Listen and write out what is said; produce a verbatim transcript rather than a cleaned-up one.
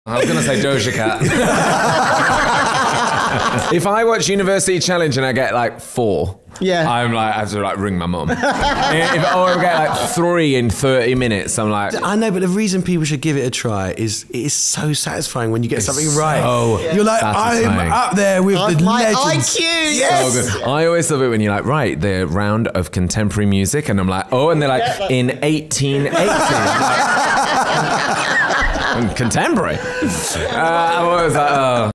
I was going to say Doja Cat. If I watch University Challenge and I get like four, yeah, I'm like, I have to like ring my mum. If, or I get like three in thirty minutes, I'm like... I know, but the reason people should give it a try is it is so satisfying when you get it's something right. So You're like, satisfying. I'm up there with I've the my legends. I Q, yes! So good. I always love it when you're like, right, the round of contemporary music, and I'm like, oh, and they're like, in eighteen eighty. Like, contemporary. Uh, I'm always like, oh.